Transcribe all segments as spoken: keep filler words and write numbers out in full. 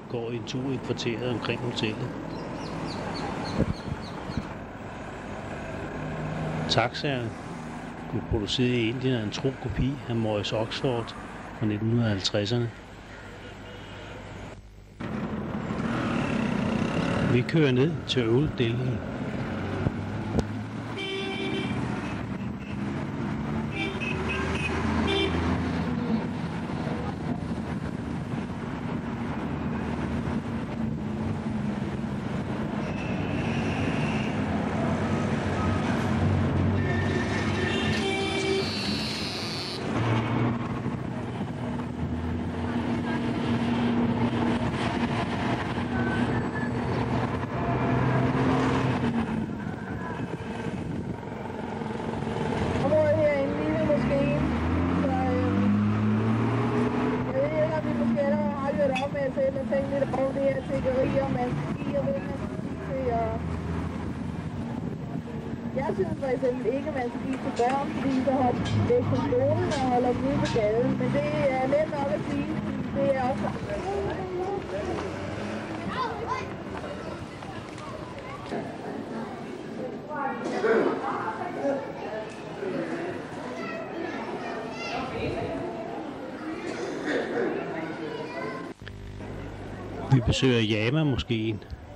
går en tur i kvarteret omkring hotellet. Taxaerne blev produceret i Indien af en tro kopi af Morris Oxford fra nitten halvtredserne. Vi kører ned til Old Delhi. Jeg synes for eksempel ikke, at man skal give til børn, fordi så har væk på skolen og holder dem ude på gaden. Men det er let nok at sige, det er også... Vi besøger Jama-moskéen.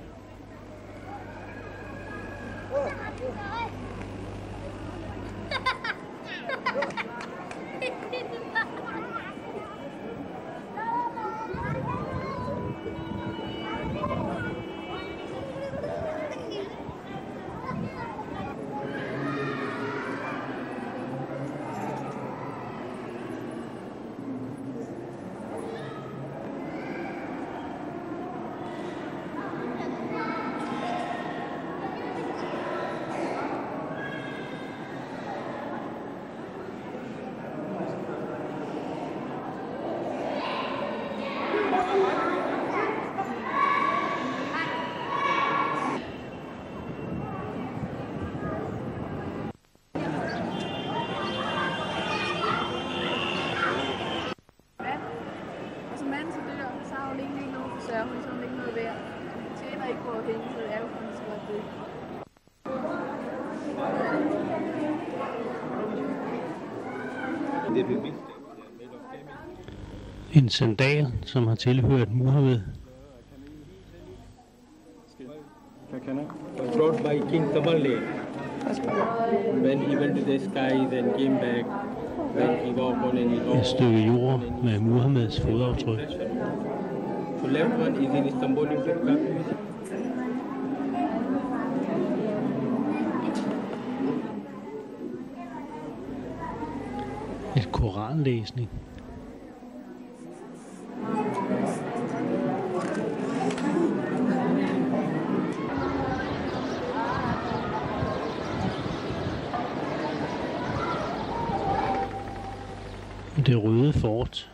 En sandal, som har tilhørt Muhammed. Brought by King Tamerlane. When he went to the skies and came back, when he walked on his own. Et stykke jord med Muhammeds fodaftryk. The left one is in Istanbul in Turkey. Et koranlæsning. Det røde fort.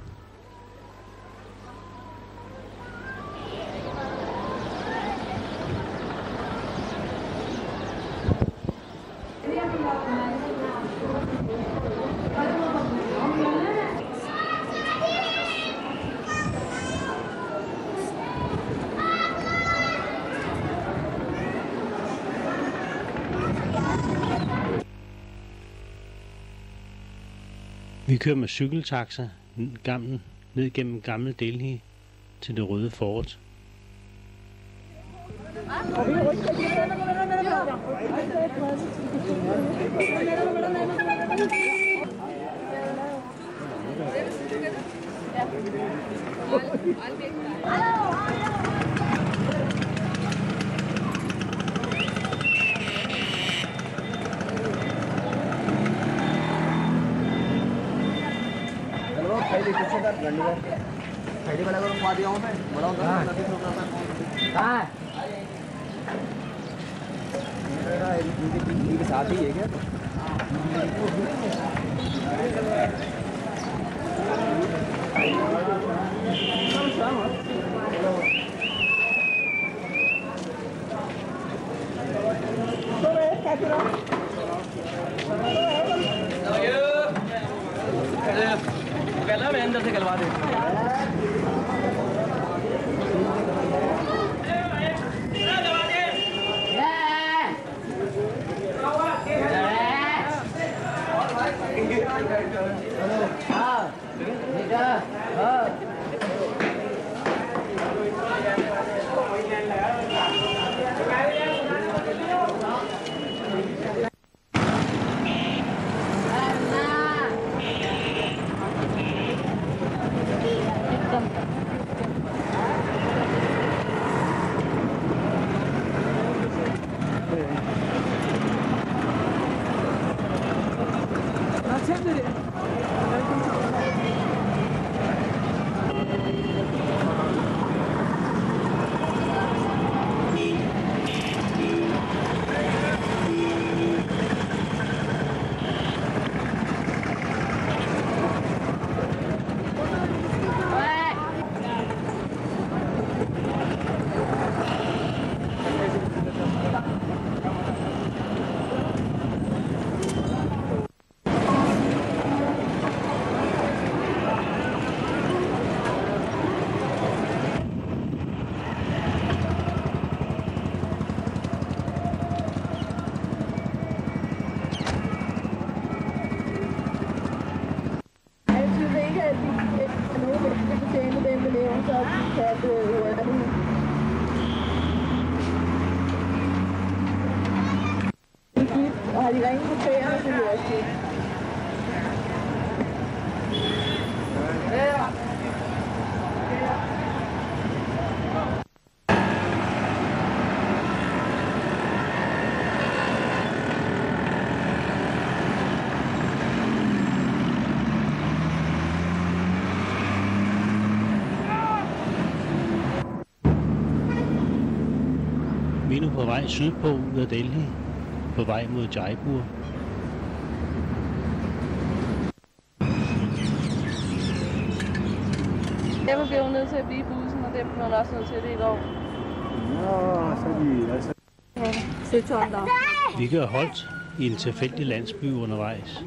Vi kører med cykeltaxa gammel, ned gennem Gammel Delhi til det røde fort. खैरी वाला को खवा दिया हूं मैं बड़ा होता है कहां है मेरा इनके इनके साथ ही है क्या पहला मैं अंदर से गलवा दे Og har de ringet på færre, så vil jeg også sige. Vi er nu på vej sydpå ud af Delhi, på vej mod Jaipur. Jeg blev jo nødt til at blive i bussen, og det blev man også nødt til det i går. Nå, så er de altså... Vi kan have holdt i en tilfældig landsby undervejs.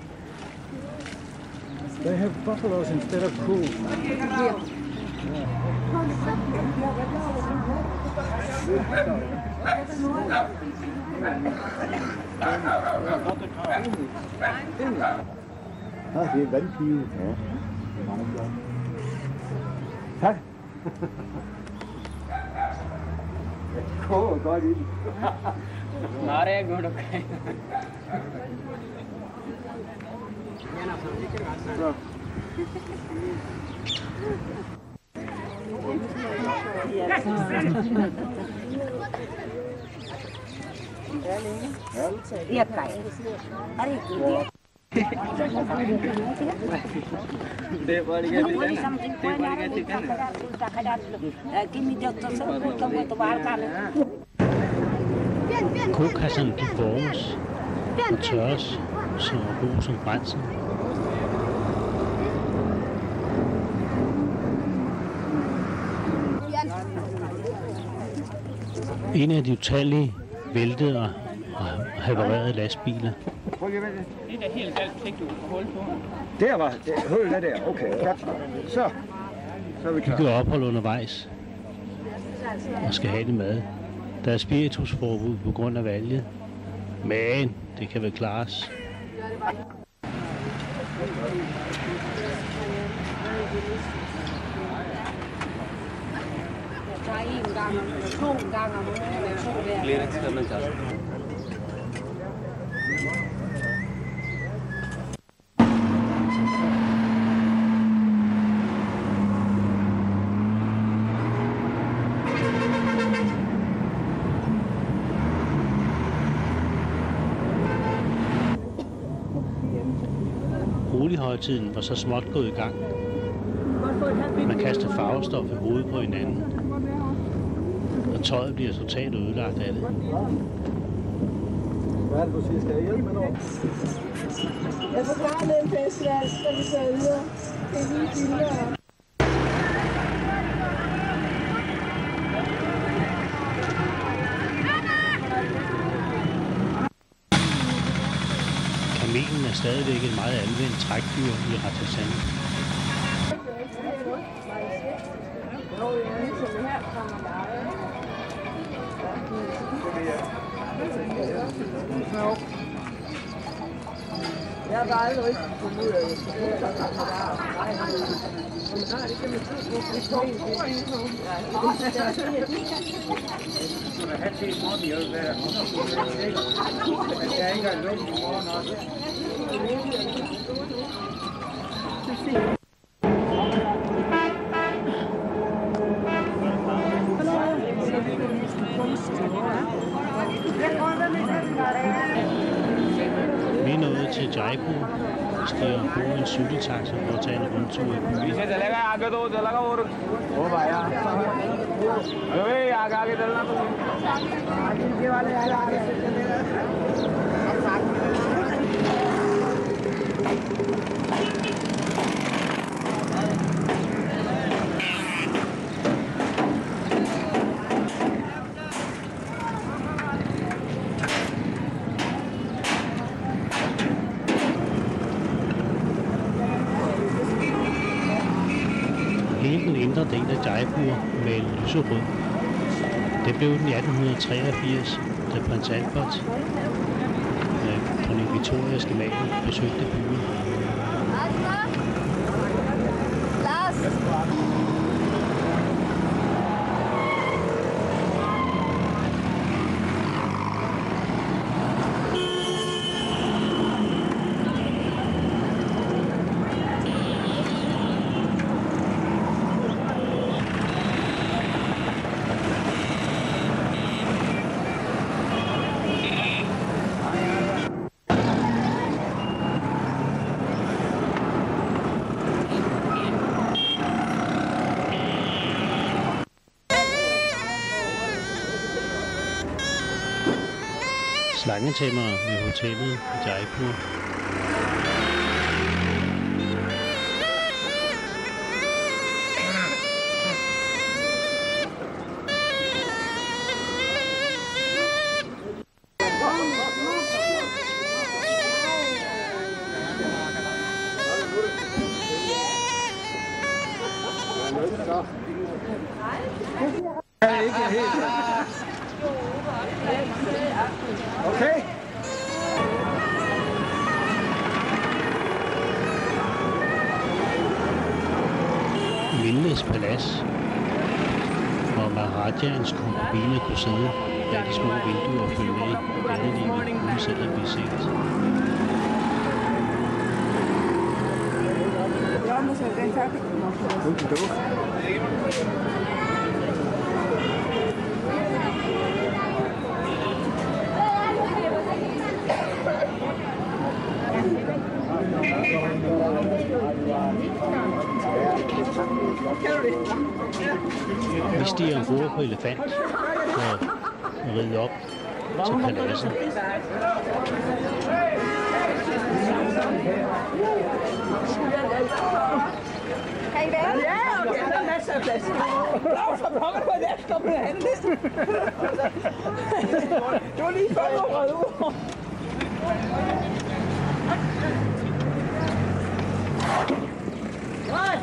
They have buffaloes instead of cow. Yeah. Ah, det er vandpive. Ja. Tak. Det går godt i den. Nej, det er godt, okay. Lihat Pak, hari itu Dia boleh ganti kan? dia something Dia boleh ganti kan? tak ada kimi doktor sebut kamu itu barkan. Kokasserne de formes og tørres, så god som brændsel. En af de utallige væltede og havarerede lastbiler. Det er helt galt, fik du hold på. Der var det. Hullet er der. Okay, godt. Så. Så er vi De klar. gør ophold undervejs og skal have det mad. Der er spiritusforbud på grund af valget, men det kan vel klares. Clearance करना चाहते हैं। Holighøjtiden var så småt gået i gang. Man kaster farvestof i hovedet på hinanden, og tøjet bliver totalt ødelagt af det. Hvad er det, du siger? Skal jeg hjælpe med noget? Jeg forklarer den festival, så vi kører videre. Det er lige billigere. Kamelen er stadigvæk et meget anvendt trækdyr i Rajasthan. Jeg har bare aldrig rigtig kommet ud af det. Vi er nået til Jaipur. Vi stiger på en cykeltaxa for at tage en rundtur i byen. Hele den indre del af Jaipur malet lyserød. Det blev den i atten treogfirs, da prins Albert, dronning Victorias gemal, besøgte byen. Slangetæmmere ved hotellet i Jaipur. Okay. Vindenes palads, hvor Maharajaens konkubine kunne sidde bag de små vinduer og følge med i gadelivet, uden selv at blive set. Vi stiger ombord på elefant og rider op til paladset. Kan I være? Ja, okay. Der er masser af plads. Claus, så blokker du en efter på anden. Du var lige før, du var ud. Nej!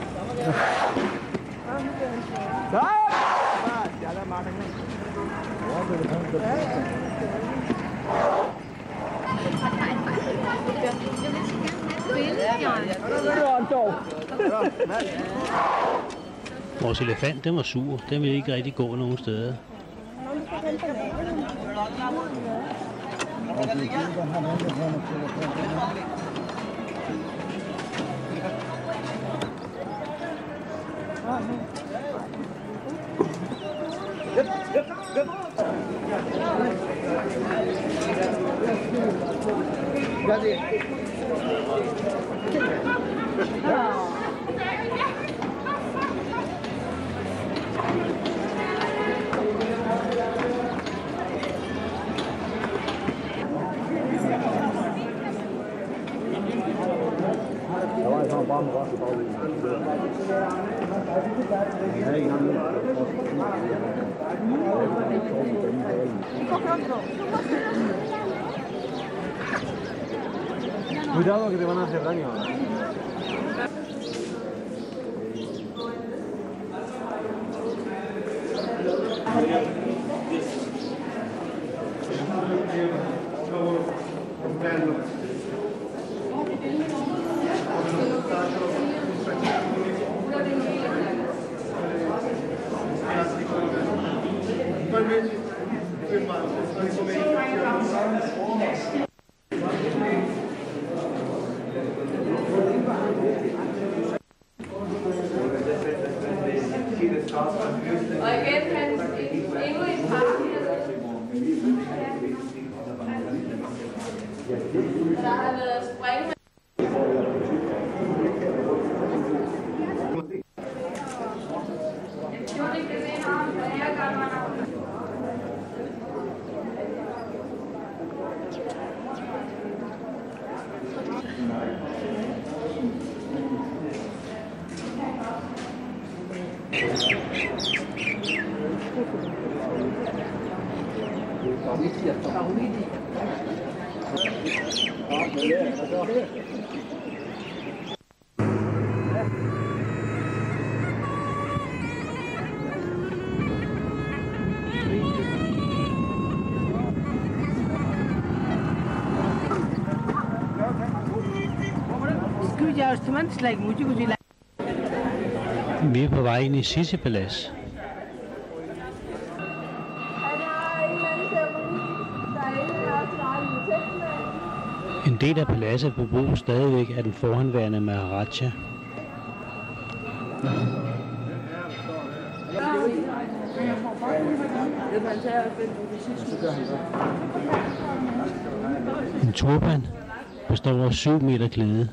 Vores elefant, den var sur. Den ville ikke rigtig gå nogen steder. Yep, yep, yep. Got it. Cuidado que te van a hacer daño. Og igen fandt endnu en park hernede. Der har været spring. Vi er på vej ind i Sissi Palads. En del af paladset bebos stadigvæk af den forhenværende Maharaja. En turban består af syv meter klæde.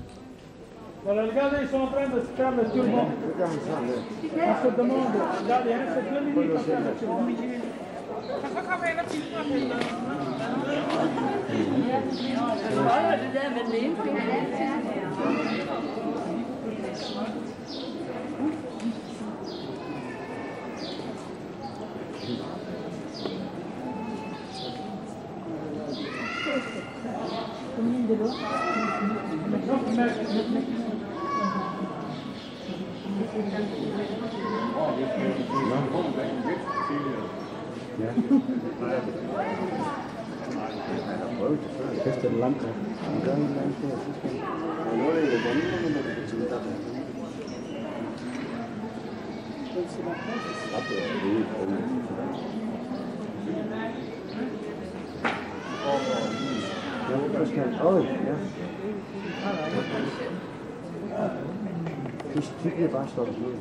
Det bliver bare stoppet ud.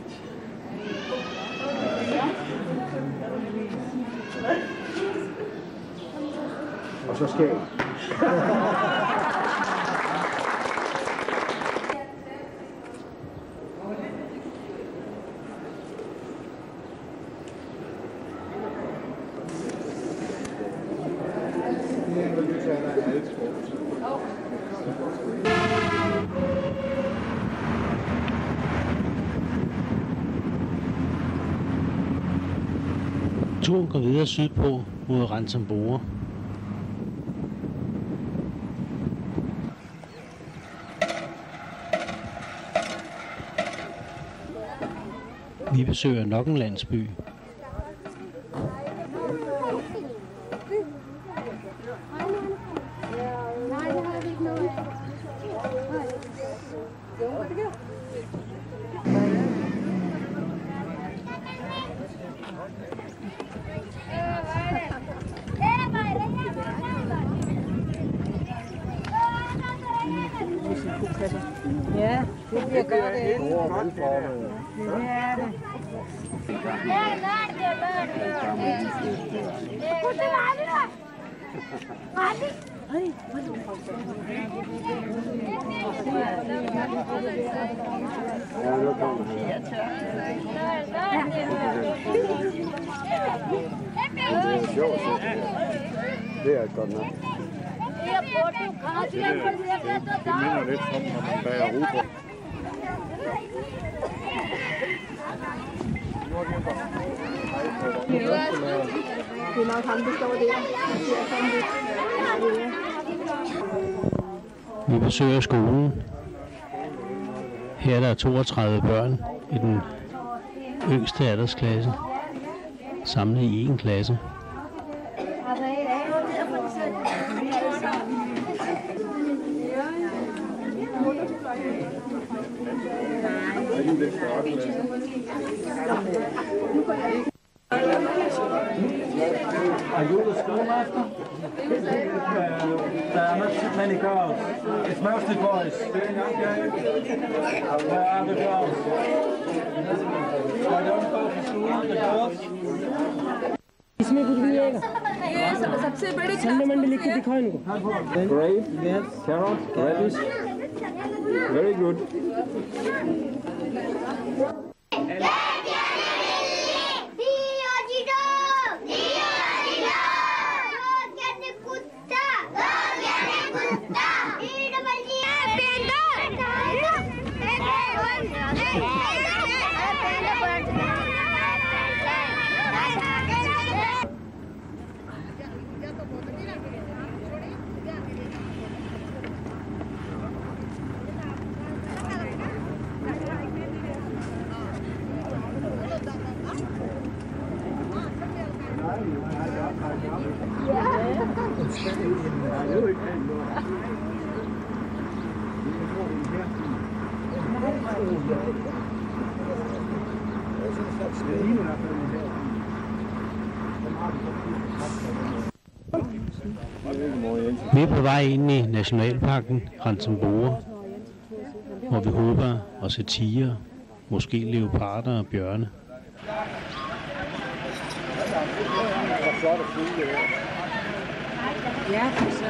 Og så skal Turen går videre sydpå mod Ranthambore. Vi besøger nok en landsby. Ja, det bliver godt. Det er det. Det er godt nok. Det minder lidt om, når man bager rugbrød. Det er nok ham, der står der. Vi besøger skolen. Her er der toogtredive børn i den yngste aldersklasse, samlet i en klasse. Are you the schoolmaster? There are not too many girls. It's mostly boys. Where are the girls? I don't go to school, the girls. इसमें कुछ भी रहेगा सबसे बड़ी ठंडे मंडे लिख के दिखाओ इनको Grape, yes, carrot, radish. Very good. Vi er på vej ind i nationalparken Ranthambore, hvor vi håber at se tiger, måske leoparder og bjørne. Ja, så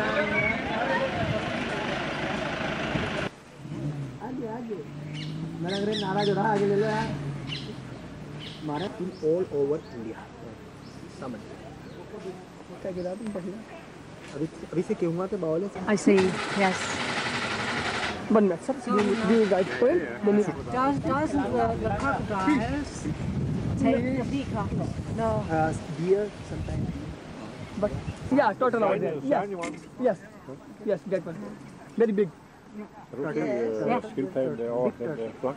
मैं अगर नाराज हो रहा आगे ले लो यार हमारा टीम ऑल ओवर इंडिया समझ क्या गिरा तुम पढ़ना अभी अभी से क्यों हुआ के बावले I see yes one minute sir do you guys point then does doesn't the, the crocodiles take the peacock no uh, deer sometimes but yeah total over there yes yes yes that one very big Skildpadden derovre, den der flot.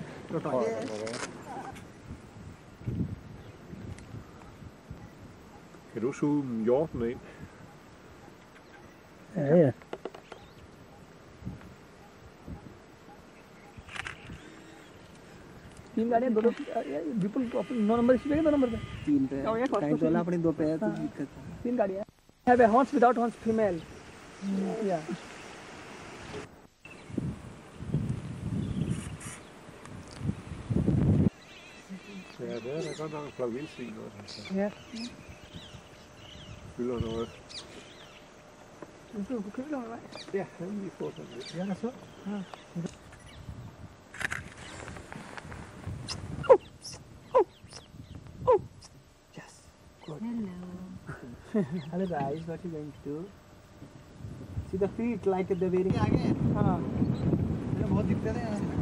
Kan du zoome hjorten ind? Ja, ja. तीन गाड़ियाँ दो दो विपुल नौ नंबर इसी पे दो नंबर पे तीन पे टाइम तो अपनी दो पे है तो दिक्कत तीन गाड़ियाँ have a horns without horns female yeah Ja, det er da godt nok en flok vildsvin også. Ja. Fylder noget. Du kan købe noget vej. Ja, jeg har lige fået sådan lidt. Ja, så. Ja. Yes. Good. Hello. Hello guys, what are you going to do? See the feet like they're wearing. हाँ. ये बहुत दिक्कत है यार.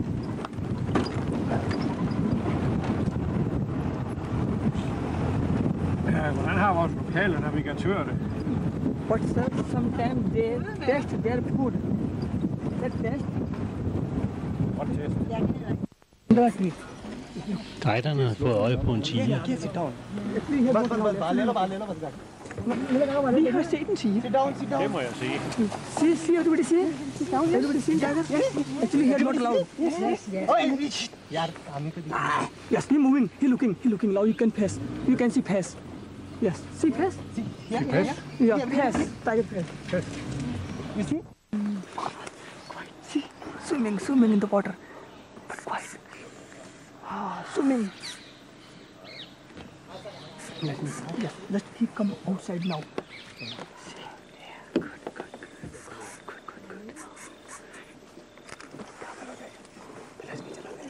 Hvordan har vores lokale navigatør det? But sir, sometimes they test their food. That test. What test? Industry. Guiderne har fået øje på en tiger. Sit down. Vi har set en tiger. Sit down, sit down. Det må jeg sige. See, see, everybody see? Sit down, everybody see tiger? Yes. Actually, he is not allowed. Yes, yes, yes. यार, हमें को दिखा. Yes, he moving. He looking. He looking. Now you can pass. You can see pass. Yes. See pass? See. Yeah, pass? Yeah, pass. Tiger pass. Pass. You see? See, swimming, swimming in the water. But quiet. Ah, swimming. Let me. Yes, let he come outside now. See. Good, good, good, good, good, good. Let me tell you.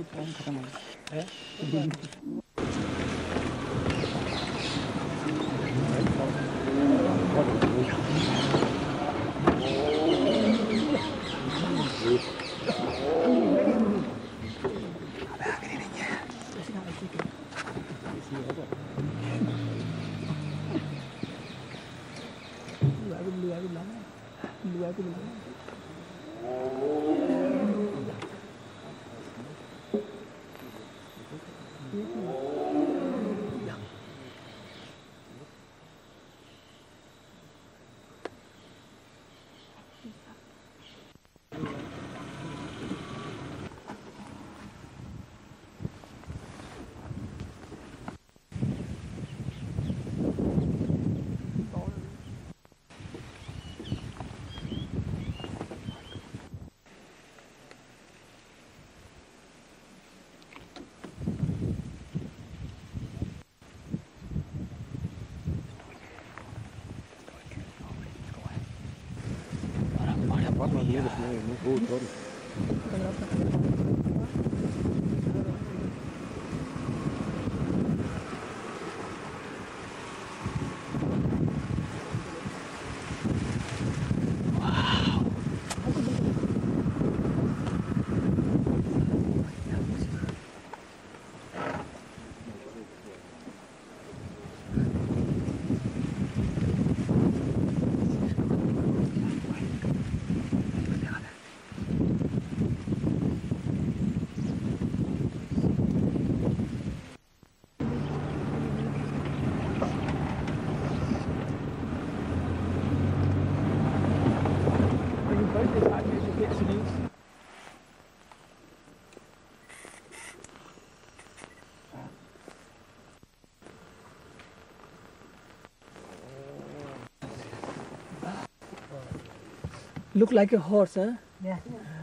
Look like a horse, huh? Yeah.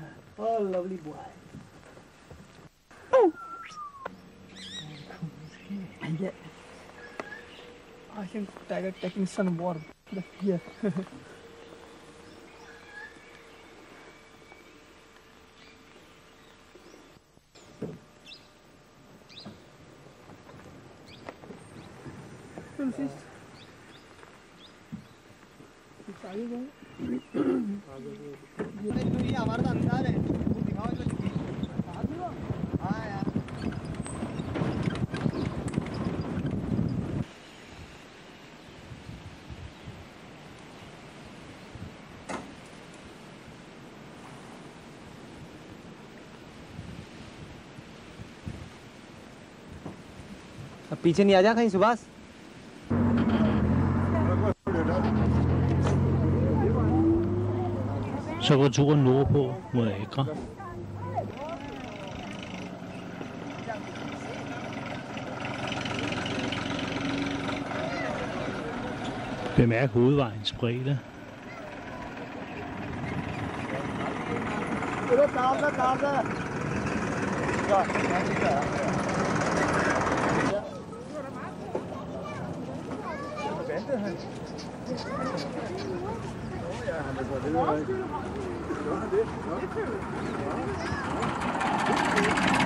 Oh, lovely boy. Oh. Yeah. I think tiger taking some warm. Yeah. हमारा अंदाज है दिखाओ जो हाँ यार अब पीछे नहीं आ जा कहीं Subhash Så går turen nordpå mod Agra. Bemærk hovedvejens bredde. Ja,